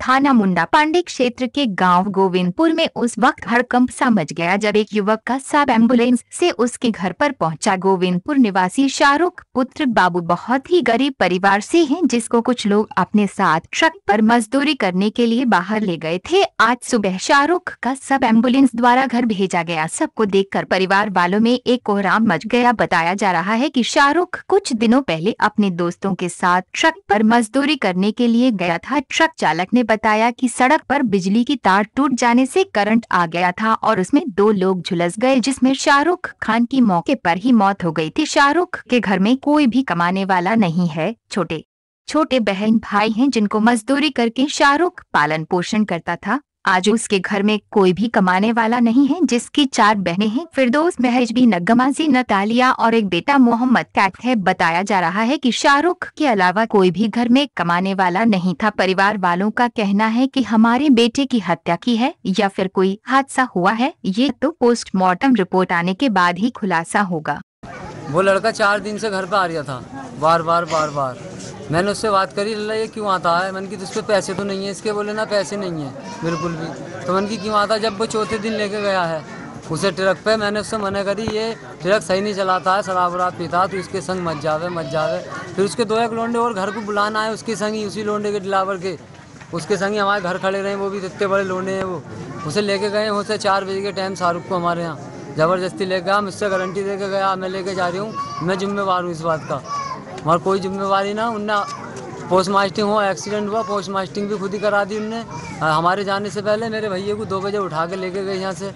थाना मुंडा पांडे क्षेत्र के गांव गोविंदपुर में उस वक्त हड़कंप सा मच गया जब एक युवक का शव एम्बुलेंस से उसके घर पर पहुंचा। गोविंदपुर निवासी शाहरुख पुत्र बाबू बहुत ही गरीब परिवार से हैं, जिसको कुछ लोग अपने साथ ट्रक पर मजदूरी करने के लिए बाहर ले गए थे। आज सुबह शाहरुख का शव एम्बुलेंस द्वारा घर भेजा गया। सबको देखकर परिवार वालों में एक कोहराम मच गया। बताया जा रहा है कि शाहरुख कुछ दिनों पहले अपने दोस्तों के साथ ट्रक पर मजदूरी करने के लिए गया था। ट्रक चालक ने बताया कि सड़क पर बिजली की तार टूट जाने से करंट आ गया था और उसमें 2 लोग झुलस गए, जिसमें शाहरुख खान की मौके पर ही मौत हो गई थी। शाहरुख के घर में कोई भी कमाने वाला नहीं है। छोटे छोटे बहन भाई हैं जिनको मजदूरी करके शाहरुख पालन पोषण करता था। आज उसके घर में कोई भी कमाने वाला नहीं है, जिसकी 4 बहनें हैं, फिरदौस, महजबी, नगमाजी, नतालिया और एक बेटा मोहम्मद कैफ है। बताया जा रहा है कि शाहरुख के अलावा कोई भी घर में कमाने वाला नहीं था। परिवार वालों का कहना है कि हमारे बेटे की हत्या की है या फिर कोई हादसा हुआ है, ये तो पोस्टमार्टम रिपोर्ट आने के बाद ही खुलासा होगा। वो लड़का 4 दिन से घर पे आ रहा था, बार बार मैंने उससे बात करी, लल्ला ये क्यों आता है? मैंने की तुझ पे पैसे तो नहीं है इसके? बोले ना पैसे नहीं है बिल्कुल भी। तो मैंने की क्यों आता? जब वो चौथे दिन लेके गया है उसे ट्रक पे, मैंने उससे मना करी, ये ट्रक सही नहीं चलाता है, शराब वराब पीता, तो इसके संग मत जावे। फिर उसके 2-1 लोंडे और घर को बुलाना है, उसके संग ही, उसी लोंडे के डिलावर के उसके संग ही हमारे घर खड़े रहे। वो भी इतने बड़े लोंडे हैं, वो उसे लेके गए उसे 4 बजे के टाइम शाहरुख को हमारे यहाँ ज़बरदस्ती ले गया। मुझसे गारंटी दे के गया, मैं लेके जा रही हूँ, मैं जिम्मेवार हूँ इस बात का। मगर कोई जिम्मेवारी ना, उनने पोस्ट मास्टिंग हुआ, एक्सीडेंट हुआ, पोस्ट मास्टिंग भी खुद ही करा दी उनने। हमारे जाने से पहले मेरे भैया को 2 बजे उठा के लेके गए यहाँ से,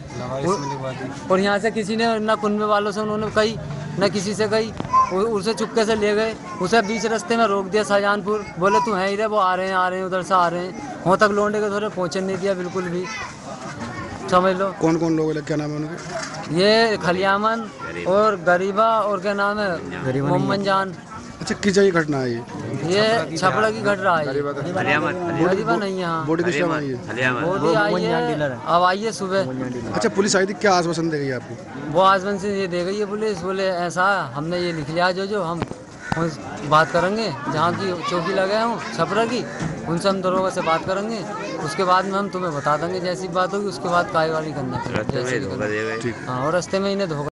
और यहाँ से किसी ने ना कुनबे वालों से उन्होंने कही ना किसी से कही, उसे चुपके से ले गए। उसे बीच रास्ते में रोक दिया शाहजहानपुर, बोले तू है ही रे, वो आ रहे हैं उधर से आ रहे हैं। वहाँ तक लौंडे के थोड़े पहुँचने नहीं दिया बिल्कुल भी, समझ लो। कौन लोग क्या नाम है उनके? ये खलियामन और गरीबा और क्या नाम है, मोहम्मद जान। अच्छा, किस जगह घटना है ये छपड़ा की घट रहा है। गरीबा नहीं है, यहाँ बॉडी किस टाइम आई है? बॉडी आई है, अब आई है सुबह। अच्छा, पुलिस आई थी, क्या आश्वासन दे गई आपको? वो आसमान से ये दे गई है पुलिस, बोले ऐसा हमने ये लिख लिया, जो हम बात करेंगे जहाँ की चौकी लगे हूँ छपरा की, उनसे हम दरोगा से बात करेंगे, उसके बाद में हम तुम्हें बता देंगे जैसी बात होगी, उसके बाद कार्यवाही करना। हाँ, और रास्ते में इन्हें धोखा